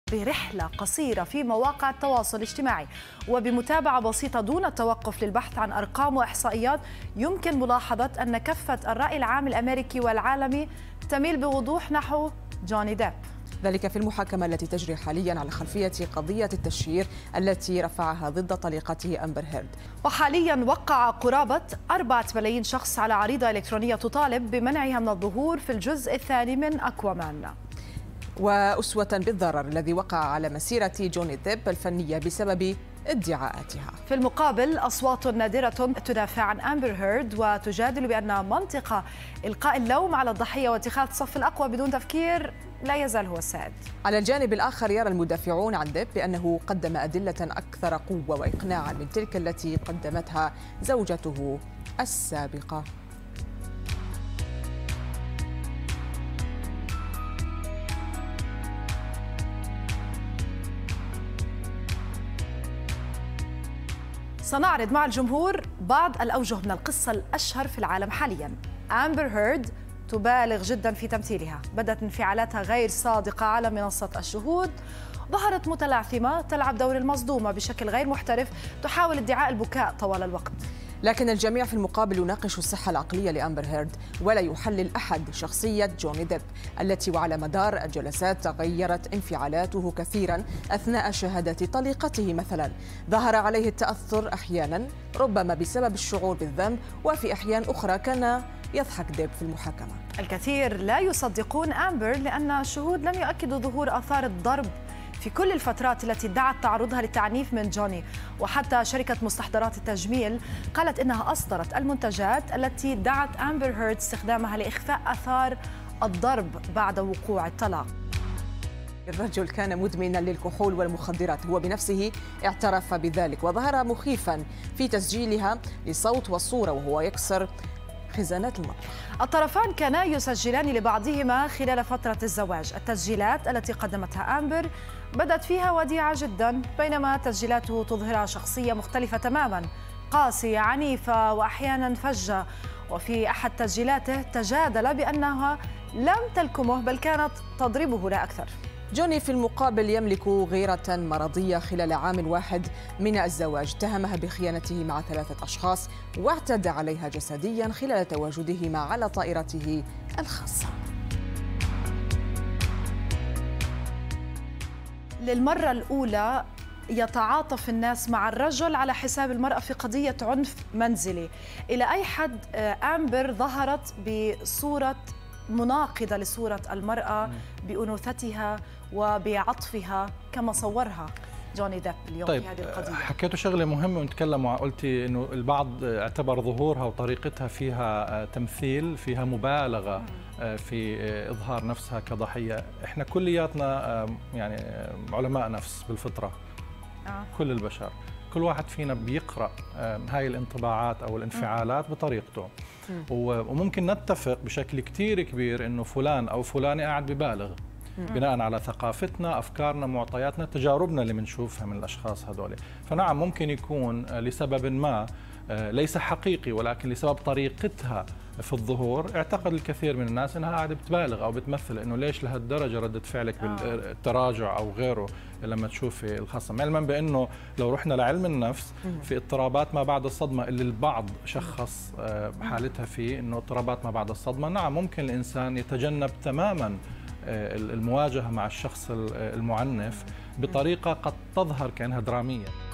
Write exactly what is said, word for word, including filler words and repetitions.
برحلة قصيرة في مواقع التواصل الاجتماعي وبمتابعة بسيطة دون التوقف للبحث عن أرقام وإحصائيات، يمكن ملاحظة أن كفة الرأي العام الأمريكي والعالمي تميل بوضوح نحو جوني ديب. ذلك في المحاكمة التي تجري حاليا على خلفية قضية التشهير التي رفعها ضد طليقته أمبر هيرد. وحاليا وقع قرابة أربعة ملايين شخص على عريضة إلكترونية تطالب بمنعها من الظهور في الجزء الثاني من أكوامان. وأسوة بالضرر الذي وقع على مسيرة جوني ديب الفنية بسبب ادعاءاتها. في المقابل أصوات نادرة تدافع عن أمبر هيرد وتجادل بأن منطق إلقاء اللوم على الضحية واتخاذ الصف الأقوى بدون تفكير لا يزال هو السائد. على الجانب الآخر يرى المدافعون عن ديب بأنه قدم أدلة أكثر قوة وإقناعا من تلك التي قدمتها زوجته السابقة. سنعرض مع الجمهور بعض الأوجه من القصة الأشهر في العالم حاليا. أمبر هيرد تبالغ جدا في تمثيلها، بدت انفعالاتها غير صادقة على منصة الشهود، ظهرت متلعثمة تلعب دور المصدومة بشكل غير محترف، تحاول ادعاء البكاء طوال الوقت. لكن الجميع في المقابل يناقش الصحة العقلية لأمبر هيرد، ولا يحلل أحد شخصية جوني ديب التي وعلى مدار الجلسات تغيرت انفعالاته كثيرا أثناء شهادة طليقته مثلا. ظهر عليه التأثر أحيانا ربما بسبب الشعور بالذنب، وفي أحيان أخرى كان يضحك ديب في المحاكمة. الكثير لا يصدقون أمبر لأن الشهود لم يؤكدوا ظهور آثار الضرب في كل الفترات التي ادعت تعرضها للتعنيف من جوني، وحتى شركة مستحضرات التجميل قالت إنها أصدرت المنتجات التي دعت أمبر هيرد استخدامها لإخفاء آثار الضرب بعد وقوع الطلاق. الرجل كان مدمنا للكحول والمخدرات، هو بنفسه اعترف بذلك، وظهر مخيفا في تسجيلها لصوت والصورة وهو يكسر خزانات المطبخ. الطرفان كانا يسجلان لبعضهما خلال فترة الزواج. التسجيلات التي قدمتها أمبر بدت فيها وديعة جدا، بينما تسجيلاته تظهرها شخصية مختلفة تماما، قاسية عنيفة وأحيانا فجة. وفي أحد تسجيلاته تجادل بأنها لم تلكمه بل كانت تضربه لا أكثر. جوني في المقابل يملك غيرة مرضية خلال عام واحد من الزواج، اتهمها بخيانته مع ثلاثة أشخاص واعتدى عليها جسديا خلال تواجدهما على طائرته الخاصة. للمرة الأولى يتعاطف الناس مع الرجل على حساب المرأة في قضية عنف منزلي. إلى أي حد أمبر ظهرت بصورة مناقضة لصورة المرأة بأنوثتها وبعطفها كما صورها جوني ديب اليوم طيب، في هذه القضية. حكيتوا شغلة مهمة ونتكلموا، قلتي إنه البعض اعتبر ظهورها وطريقتها فيها تمثيل، فيها مبالغة في إظهار نفسها كضحية. إحنا كلياتنا يعني علماء نفس بالفطرة، آه. كل البشر، كل واحد فينا بيقرأ هاي الانطباعات أو الانفعالات بطريقته، وممكن نتفق بشكل كتير كبير إنه فلان أو فلانة قاعد ببالغ بناء على ثقافتنا، أفكارنا، معطياتنا، تجاربنا اللي بنشوفها من الأشخاص هذول. فنعم ممكن يكون لسبب ما ليس حقيقي، ولكن لسبب طريقتها في الظهور اعتقد الكثير من الناس انها قاعده بتبالغ او بتمثل، انه ليش لهالدرجه رده فعلك بالتراجع او غيره لما تشوفي الخصم، علما بانه لو رحنا لعلم النفس في اضطرابات ما بعد الصدمه اللي البعض شخص حالتها فيه انه اضطرابات ما بعد الصدمه، نعم ممكن الانسان يتجنب تماما المواجهه مع الشخص المعنف بطريقه قد تظهر كانها دراميه.